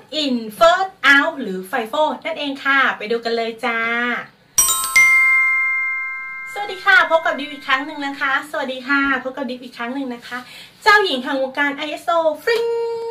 in first out หรือ FIFO นั่นเองค่ะไปดูกันเลยจ้าสวัสดีค่ะพบกับดิฟอีกครั้งหนึ่งนะคะสวัสดีค่ะพบกับดิฟอีกครั้งหนึ่งนะคะเจ้าหญิงแห่งวงการ ISO ฟริ้ง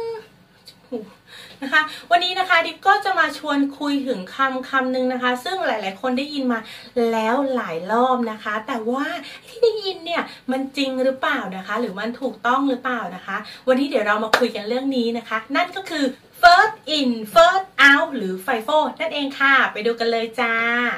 นะคะวันนี้นะคะดิฟก็จะมาชวนคุยถึงคำหนึ่งนะคะซึ่งหลายๆคนได้ยินมาแล้วหลายรอบนะคะแต่ว่าที่ได้ยินเนี่ยมันจริงหรือเปล่านะคะหรือมันถูกต้องหรือเปล่านะคะวันนี้เดี๋ยวเรามาคุยกันเรื่องนี้นะคะนั่นก็คือ first in first out หรือ FIFO นั่นเองค่ะไปดูกันเลยจ้า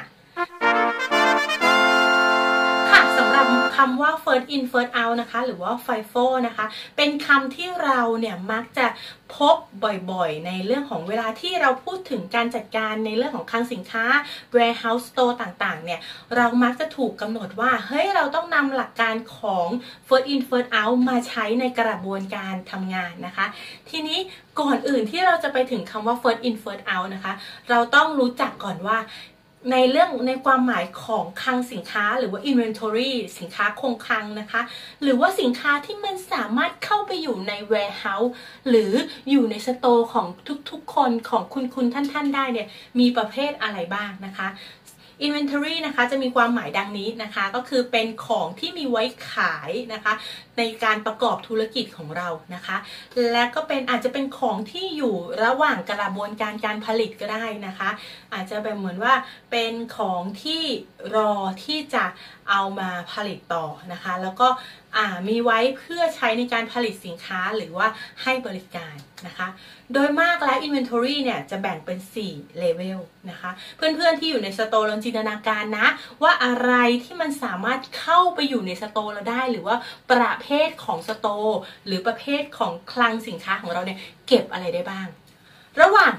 สำหรับคำว่า first in first out นะคะหรือว่า FIFO นะคะเป็นคำที่เราเนี่ยมักจะพบบ่อยๆในเรื่องของเวลาที่เราพูดถึงการจัดการในเรื่องของคลังสินค้า warehouse store ต่างๆเนี่ยเรามักจะถูกกำหนดว่าเฮ้ยเราต้องนำหลักการของ first in first out มาใช้ในกระบวนการทำงานนะคะทีนี้ก่อนอื่นที่เราจะไปถึงคำว่า first in first out นะคะเราต้องรู้จักก่อนว่าในความหมายของคลังสินค้าหรือว่า inventory สินค้าคงคลังนะคะหรือว่าสินค้าที่มันสามารถเข้าไปอยู่ใน warehouse หรืออยู่ในสโตร์ของทุกๆคนของคุณท่านได้เนี่ยมีประเภทอะไรบ้างนะคะ inventory นะคะจะมีความหมายดังนี้นะคะก็คือเป็นของที่มีไว้ขายนะคะในการประกอบธุรกิจของเรานะคะและก็อาจจะเป็นของที่อยู่ระหว่างกระบวนการผลิตก็ได้นะคะอาจจะแบบเหมือนว่าเป็นของที่รอที่จะเอามาผลิตต่อนะคะแล้วก็มีไว้เพื่อใช้ในการผลิตสินค้าหรือว่าให้บริการนะคะโดยมากแล้ว inventory เนี่ยจะแบ่งเป็น4 level นะคะเพื่อนๆที่อยู่ในสโตร์ลองจินตนาการนะว่าอะไรที่มันสามารถเข้าไปอยู่ในสโตร์เราได้หรือว่าประเภทของสโตร์หรือประเภทของคลังสินค้าของเราเนี่ยเก็บอะไรได้บ้างระหว่าง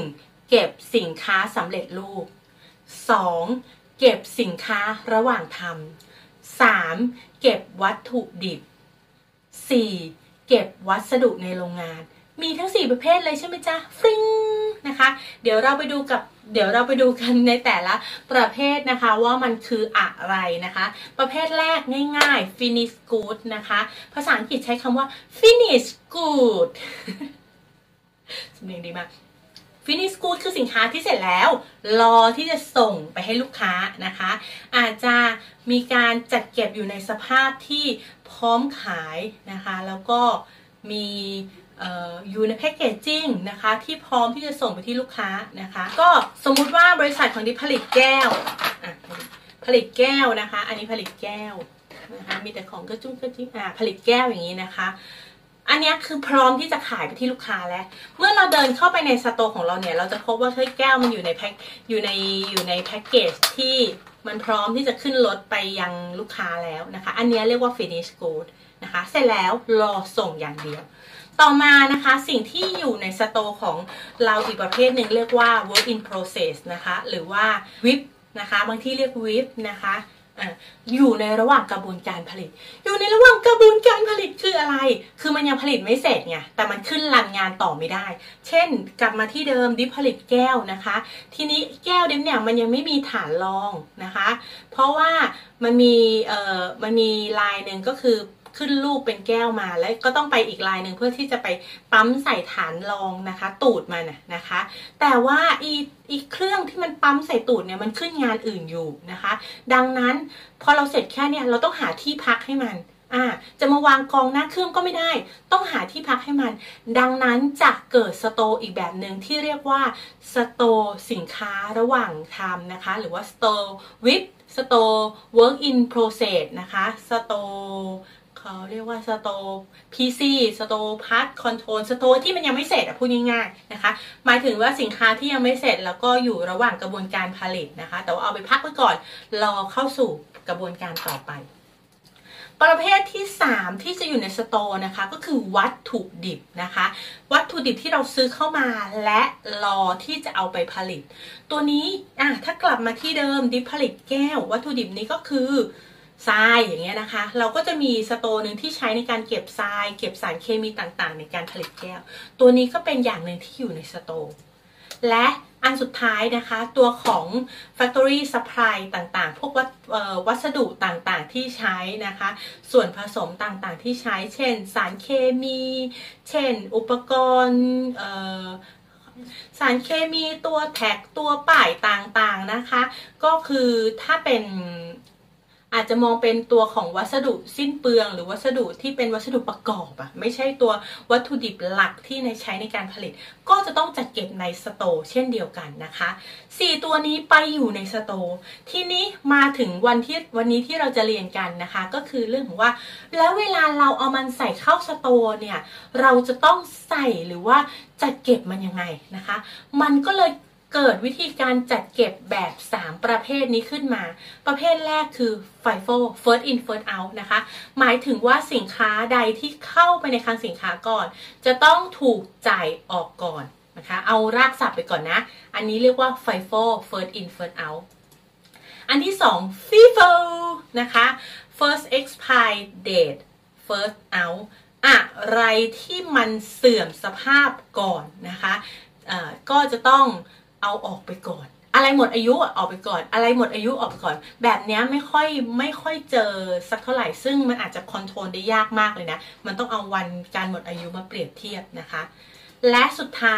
1เก็บสินค้าสำเร็จรูป2เก็บสินค้าระหว่างทำ3เก็บวัตถุดิบ4เก็บวัสดุในโรงงานมีทั้ง4ประเภทเลยใช่ไหมจ๊ะฟริ้งนะคะเดี๋ยวเราไปดูกันในแต่ละประเภทนะคะว่ามันคืออะไรนะคะประเภทแรกง่ายๆ finish good นะคะภาษาอังกฤษใช้คำว่า finish good สำเนียงดีมาก finish good คือสินค้าที่เสร็จแล้วรอที่จะส่งไปให้ลูกค้านะคะอาจจะมีการจัดเก็บอยู่ในสภาพที่พร้อมขายนะคะแล้วก็มีอยู่ในแพคเกจจิ้งนะคะที่พร้อมที่จะส่งไปที่ลูกค้านะคะก็สมมุติว่าบริษัทของที่ผลิตแก้วนะคะอันนี้ผลิตแก้วนะคะมีแต่ของกระจุ้งกระจิ๊บผลิตแก้วอย่างนี้นะคะอันนี้คือพร้อมที่จะขายไปที่ลูกค้าแล้วเมื่อเราเดินเข้าไปในสโตร์ของเราเนี่ยเราจะพบว่าแก้วมันอยู่ในแพ็คเกจที่มันพร้อมที่จะขึ้นรถไปยังลูกค้าแล้วนะคะอันนี้เรียกว่า finish good นะคะเสร็จแล้วรอส่งอย่างเดียวต่อมานะคะสิ่งที่อยู่ในสโตร์ของเราอีกประเภทหนึ่งเรียกว่า work in process นะคะหรือว่า WIP นะคะบางที่เรียก WIP นะคะอยู่ในระหว่างกระบวนการผลิตอยู่ในระหว่างกระบวนการผลิตคืออะไรคือมันยังผลิตไม่เสร็จไงแต่มันขึ้นรันงานต่อไม่ได้เช่นกลับมาที่เดิมดิฟผลิตแก้วนะคะทีนี้แก้วดิฟเนี่ยมันยังไม่มีฐานรองนะคะเพราะว่ามันมีลายหนึ่งก็คือขึ้นรูปเป็นแก้วมาแล้วก็ต้องไปอีกลายหนึ่งเพื่อที่จะไปปั๊มใส่ฐานรองนะคะตูดมันนะคะแต่ว่าอีเครื่องที่มันปั๊มใส่ตูดเนี่ยมันขึ้นงานอื่นอยู่นะคะดังนั้นพอเราเสร็จแค่เนี่ยเราต้องหาที่พักให้มันจะมาวางกองหน้าเครื่องก็ไม่ได้ต้องหาที่พักให้มันดังนั้นจะเกิดสโตร์อีกแบบหนึ่งที่เรียกว่าสโตร์สินค้าระหว่างทำนะคะหรือว่าสโตร์วิปสโตร์ work in process นะคะสโตร์เขาเรียกว่าสโตร์ PC สโตร์พาร์ทคอนโทรลสโตร์ที่มันยังไม่เสร็จพูดง่ายๆนะคะหมายถึงว่าสินค้าที่ยังไม่เสร็จแล้วก็อยู่ระหว่างกระบวนการผลิตนะคะแต่ว่าเอาไปพักไว้ก่อนรอเข้าสู่กระบวนการต่อไปประเภทที่3ที่จะอยู่ในสโตร์นะคะก็คือวัตถุดิบนะคะวัตถุดิบที่เราซื้อเข้ามาและรอที่จะเอาไปผลิตตัวนี้ถ้ากลับมาที่เดิมดิบผลิตแก้ววัตถุดิบนี้ก็คือทรายอย่างเงี้ยนะคะเราก็จะมีสโตร์หนึ่งที่ใช้ในการเก็บทรายเก็บสารเคมีต่างๆในการผลิตแก้วตัวนี้ก็เป็นอย่างหนึ่งที่อยู่ในสโตร์และอันสุดท้ายนะคะตัวของ Factory Supply ต่างๆพวกวัสดุต่างๆที่ใช้นะคะส่วนผสมต่างๆที่ใช้เช่นสารเคมีเช่นอุปกรณ์สารเคมีตัวแท็กตัวป้ายต่างๆนะคะก็คือถ้าเป็นอาจจะมองเป็นตัวของวัสดุสิ้นเปลืองหรือวัสดุที่เป็นวัสดุประกอบอะไม่ใช่ตัววัตถุดิบหลักที่ใช้ในการผลิตก็จะต้องจัดเก็บในสโตร์เช่นเดียวกันนะคะ4ตัวนี้ไปอยู่ในสโตร์ทีนี้มาถึงวันนี้ที่เราจะเรียนกันนะคะก็คือเรื่องของว่าแล้วเวลาเราเอามันใส่เข้าสโตร์เนี่ยเราจะต้องใส่หรือว่าจัดเก็บมันยังไงนะคะมันก็เลยเกิดวิธีการจัดเก็บแบบ3ประเภทนี้ขึ้นมาประเภทแรกคือ FIFO First in First out นะคะหมายถึงว่าสินค้าใดที่เข้าไปในคลังสินค้าก่อนจะต้องถูกจ่ายออกก่อนนะคะเอารากศัพท์ไปก่อนนะอันนี้เรียกว่า FIFO First in First out อันที่2 FIFO นะคะ First Expire Date First out อะไรที่มันเสื่อมสภาพก่อนนะคะก็จะต้องเอาออกไปก่อนอะไรหมดอายุออกไปก่อนอะไรหมดอายุออกไปก่อนแบบนี้ไม่ค่อยเจอสักเท่าไหร่ซึ่งมันอาจจะคอนโทรลได้ยากมากเลยนะมันต้องเอาวันการหมดอายุมาเปรียบเทียบนะคะและสุดท้าย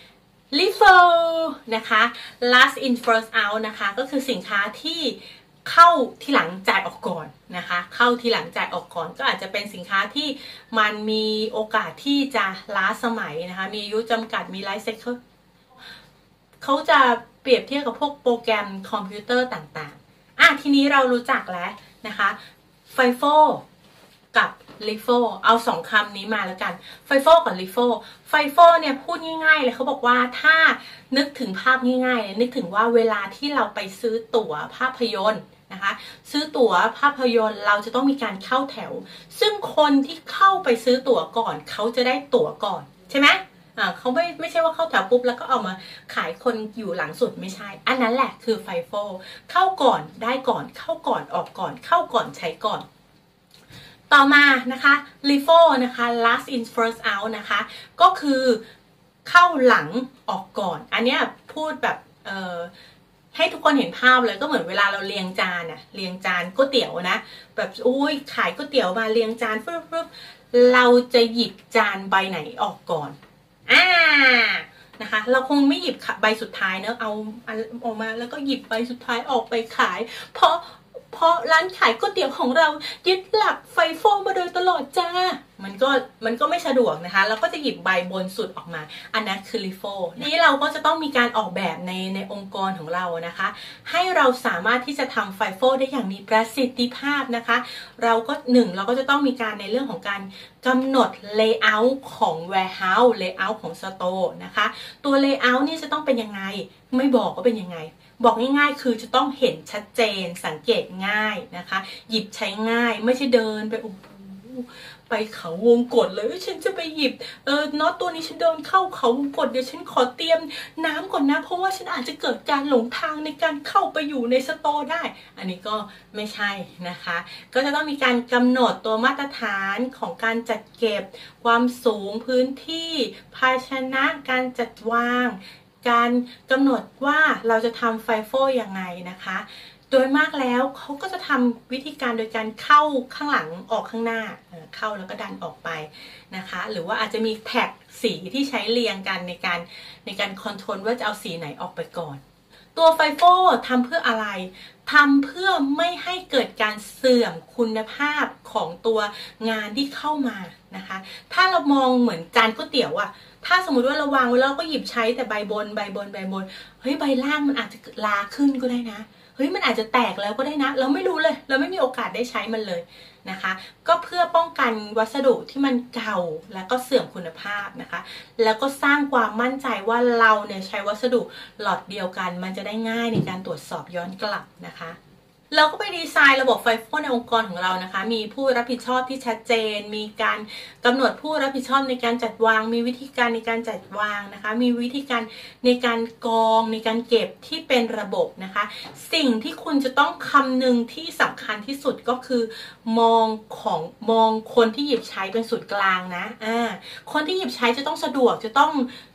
LIFO นะคะ last in first out นะคะก็คือสินค้าที่เข้าที่หลังจ่ายออกก่อนนะคะเข้าที่หลังจ่ายออกก่อนก็อาจจะเป็นสินค้าที่มันมีโอกาสที่จะล้าสมัยนะคะมีอายุจำกัดมีไลฟ์ไซเคิลเขาจะเปรียบเทียบกับพวกโปรแกรมคอมพิวเตอร์ต่างๆทีนี้เรารู้จักแล้วนะคะ FIFO กับ LIFO เอา2คำนี้มาแล้วกัน FIFO กับ LIFO FIFO เนี่ยพูดง่ายๆเลยเขาบอกว่าถ้านึกถึงภาพง่ายๆเลยนึกถึงว่าเวลาที่เราไปซื้อตั๋วภาพยนตร์นะคะซื้อตั๋วภาพยนตร์เราจะต้องมีการเข้าแถวซึ่งคนที่เข้าไปซื้อตั๋วก่อนเขาจะได้ตั๋วก่อนใช่ไหมเขาไม่ใช่ว่าเข้าแถวปุ๊บแล้วก็เอามาขายคนอยู่หลังสุดไม่ใช่อันนั้นแหละคือ FIFO เข้าก่อนได้ก่อนเข้าก่อนออกก่อนเข้าก่อนใช้ก่อนต่อมานะคะ LIFO นะคะ last in first out นะคะก็คือเข้าหลังออกก่อนอันเนี้ยพูดแบบให้ทุกคนเห็นภาพเลยก็เหมือนเวลาเราเรียงจานเรียงจานก๋วยเตี๋ยวนะแบบอุ้ยขายก๋วยเตี๋ยวมาเรียงจานปุ๊บเราจะหยิบจานใบไหนออกก่อนนะคะเราคงไม่หยิบใบสุดท้ายเนอะเอาออกมาแล้วก็หยิบใบสุดท้ายออกไปขายเพราะร้านขายก๋วยเตี๋ยวของเรายึดหลักFIFOมาโดยตลอดจ้ามันก็ไม่สะดวกนะคะเราก็จะหยิบใบบนสุดออกมาอันนั้นคือ LIFO นี่เราก็จะต้องมีการออกแบบในองค์กรของเรานะคะให้เราสามารถที่จะทำFIFOได้อย่างมีประสิทธิภาพนะคะเราก็จะต้องมีการในเรื่องของการกำหนด layout ของ warehouse layout ของ store นะคะตัว layout นี่จะต้องเป็นยังไงไม่บอกว่าเป็นยังไงบอกง่ายๆคือจะต้องเห็นชัดเจนสังเกตง่ายนะคะหยิบใช้ง่ายไม่ใช่เดินไปไปเขาวงกตเลยฉันจะไปหยิบน็อตตัวนี้ฉันเดินเข้าเขาวงกตเดี๋ยวฉันขอเตรียมน้ำก่อนนะเพราะว่าฉันอาจจะเกิดการหลงทางในการเข้าไปอยู่ในสโตร์ได้อันนี้ก็ไม่ใช่นะคะก็จะต้องมีการกำหนดตัวมาตรฐานของการจัดเก็บความสูงพื้นที่ภาชนะการจัดวางการกำหนดว่าเราจะทำFIFOยังไงนะคะโดยมากแล้วเขาก็จะทำวิธีการโดยการเข้าข้างหลังออกข้างหน้าเข้าแล้วก็ดันออกไปนะคะหรือว่าอาจจะมีแท็กสีที่ใช้เรียงกันในการคอนโทรลว่าจะเอาสีไหนออกไปก่อนตัวFIFOทำเพื่ออะไรทำเพื่อไม่ให้เกิดการเสื่อมคุณภาพของตัวงานที่เข้ามานะคะถ้าเรามองเหมือนจานก๋วยเตี๋ยวถ้าสมมุติว่าเราวางไว้แล้วก็หยิบใช้แต่ใบบนเฮ้ยใบล่างมันอาจจะลาขึ้นก็ได้นะเฮ้ยมันอาจจะแตกแล้วก็ได้นะเราไม่รู้เลยเราไม่มีโอกาสได้ใช้มันเลยนะคะก็เพื่อป้องกันวัสดุที่มันเก่าแล้วก็เสื่อมคุณภาพนะคะแล้วก็สร้างความมั่นใจว่าเราเนี่ยใช้วัสดุหลอดเดียวกันมันจะได้ง่ายในการตรวจสอบย้อนกลับนะคะเราก็ไปดีไซน์ระบบFIFOในองค์กรของเรานะคะมีผู้รับผิดชอบที่ชัดเจนมีการกำหนดผู้รับผิดชอบในการจัดวางมีวิธีการในการจัดวางนะคะมีวิธีการในการกองในการเก็บที่เป็นระบบนะคะสิ่งที่คุณจะต้องคำนึงที่สำคัญที่สุดก็คือมองคนที่หยิบใช้เป็นศูนย์กลางนะคนที่หยิบใช้จะต้องสะดวกจะต้อง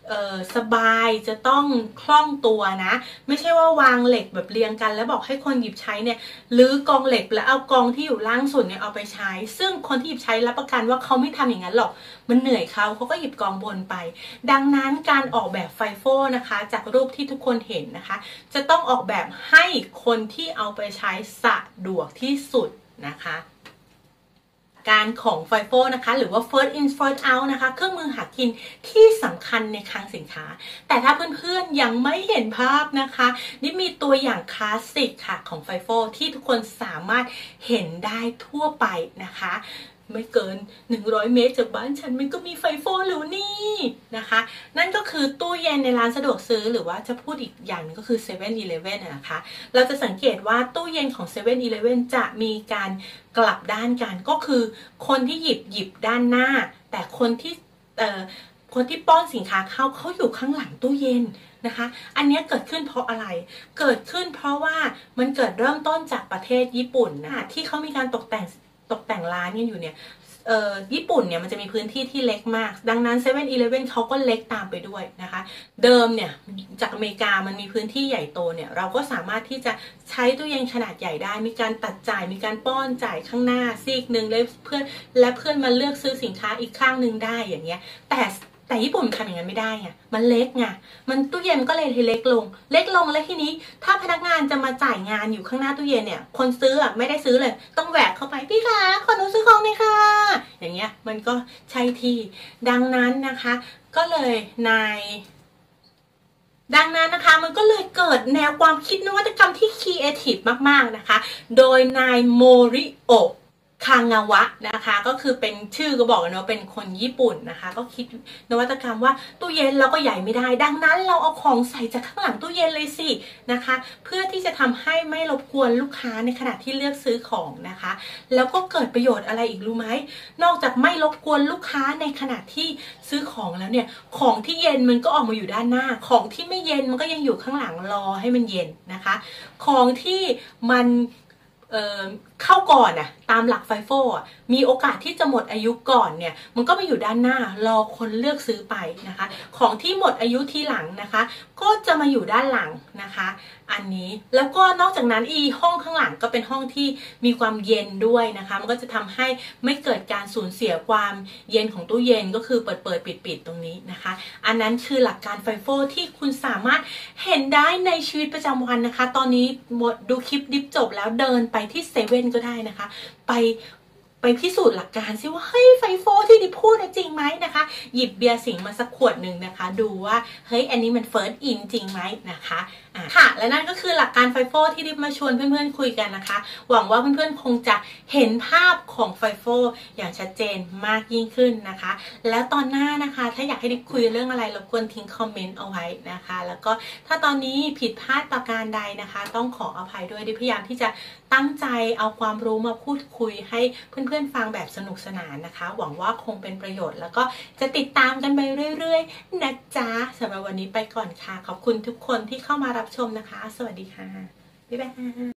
สบายจะต้องคล่องตัวนะไม่ใช่ว่าวางเหล็กแบบเรียงกันแล้วบอกให้คนหยิบใช้เนี่ยรื้อกองเหล็กแล้วเอากองที่อยู่ล่างสุดเนี่ยเอาไปใช้ซึ่งคนที่หยิบใช้รับประกันว่าเขาไม่ทำอย่างนั้นหรอกมันเหนื่อยเขาก็หยิบกองบนไปดังนั้นการออกแบบไฟโฟนะคะจากรูปที่ทุกคนเห็นนะคะจะต้องออกแบบให้คนที่เอาไปใช้สะดวกที่สุดนะคะการของไฟโฟนะคะหรือว่า first in first out นะคะเครื่องมือหากินที่สำคัญในคลังสินค้าแต่ถ้าเพื่อนๆยังไม่เห็นภาพนะคะนี่มีตัวอย่างคลาสสิกค่ะของไฟโฟที่ทุกคนสามารถเห็นได้ทั่วไปนะคะไม่เกิน100 เมตรจากบ้านฉันมันก็มีไฟโฟหรือนี่นะคะนั่นก็คือตู้เย็นในร้านสะดวกซื้อหรือว่าจะพูดอีกอย่างนึงก็คือ7-Eleven นะคะเราจะสังเกตว่าตู้เย็นของ7-Eleven จะมีการกลับด้านกันก็คือคนที่หยิบด้านหน้าแต่คนที่ป้อนสินค้าเขาอยู่ข้างหลังตู้เย็นนะคะอันนี้เกิดขึ้นเพราะอะไรเกิดขึ้นเพราะว่ามันเกิดเริ่มต้นจากประเทศญี่ปุ่นนะที่เขามีการตกแต่งร้านกันอยู่เนี่ยญี่ปุ่นเนี่ยมันจะมีพื้นที่ที่เล็กมากดังนั้น7-Eleven เขาก็เล็กตามไปด้วยนะคะเดิมเนี่ยจากอเมริกามันมีพื้นที่ใหญ่โตเนี่ยเราก็สามารถที่จะใช้ตู้เย็นขนาดใหญ่ได้มีการตัดจ่ายมีการป้อนจ่ายข้างหน้าซีกหนึ่งเลยเพื่อนมาเลือกซื้อสินค้าอีกข้างหนึ่งได้อย่างเงี้ยแต่ญี่ปุ่นทำอย่างนั้นไม่ได้ไงมันเล็กไงมันตู้เย็นก็เลยเล็กลงแล้วทีนี้ถ้าพนักงานจะมาจ่ายงานอยู่ข้างหน้าตู้เย็นเนี่ยคนซื้อไม่ได้ซื้อเลยต้องแหวกเข้าไปพี่คะขอหนูซื้อของหน่อยค่ะอย่างเงี้ยมันก็ใช่ที่ดังนั้นนะคะมันก็เลยเกิดแนวความคิดนวัตกรรมที่ครีเอทีฟมากๆนะคะโดยนายโมริโอะคางาวะนะคะก็คือเป็นชื่อก็บอกกันว่าเป็นคนญี่ปุ่นนะคะก็คิดนวัตกรรมว่าตู้เย็นเราก็ใหญ่ไม่ได้ดังนั้นเราเอาของใส่จากข้างหลังตู้เย็นเลยสินะคะเพื่อที่จะทำให้ไม่รบกวนลูกค้าในขณะที่เลือกซื้อของนะคะแล้วก็เกิดประโยชน์อะไรอีกรู้ไหมนอกจากไม่รบกวนลูกค้าในขณะที่ซื้อของแล้วเนี่ยของที่เย็นมันก็ออกมาอยู่ด้านหน้าของที่ไม่เย็นมันก็ยังอยู่ข้างหลังรอให้มันเย็นนะคะของที่มันเข้าก่อนน่ะตามหลักไฟโฟมีโอกาสที่จะหมดอายุก่อนเนี่ยมันก็มาอยู่ด้านหน้ารอคนเลือกซื้อไปนะคะของที่หมดอายุทีหลังนะคะก็จะมาอยู่ด้านหลังนะคะอันนี้แล้วก็นอกจากนั้นห้องข้างหลังก็เป็นห้องที่มีความเย็นด้วยนะคะมันก็จะทำให้ไม่เกิดการสูญเสียความเย็นของตู้เย็นก็คือเปิดปิดตรงนี้นะคะอันนั้นคือหลักการไฟโฟที่คุณสามารถเห็นได้ในชีวิตประจำวันนะคะตอนนี้ดูคลิปดิฟจบแล้วเดินไปที่เซเว่นก็ได้นะคะไปพิสูจน์หลักการซิว่าเฮ้ยไฟโฟที่ดิพูดจริงไหมนะคะหยิบเบียร์สิงมาสักขวดหนึ่งนะคะดูว่าเฮ้ยอันนี้มันเฟิร์สอินจริงไหมนะคะค่ะและนั่นก็คือหลักการไฟโฟที่ดิมาชวนเพื่อนๆคุยกันนะคะหวังว่าเพื่อนๆคงจะเห็นภาพของไฟโฟอย่างชัดเจนมากยิ่งขึ้นนะคะแล้วตอนหน้านะคะถ้าอยากให้ดิคุยเรื่องอะไรรบกวนทิ้งคอมเมนต์เอาไว้นะคะแล้วก็ถ้าตอนนี้ผิดพลาดประการใดนะคะต้องขออภัยด้วยดิพยายามที่จะตั้งใจเอาความรู้มาพูดคุยให้เพื่อนๆฟังแบบสนุกสนานนะคะหวังว่าคงเป็นประโยชน์แล้วก็จะติดตามกันไปเรื่อยๆนะจ๊ะสำหรับวันนี้ไปก่อนค่ะขอบคุณทุกคนที่เข้ามารับชมนะคะสวัสดีค่ะบ๊ายบาย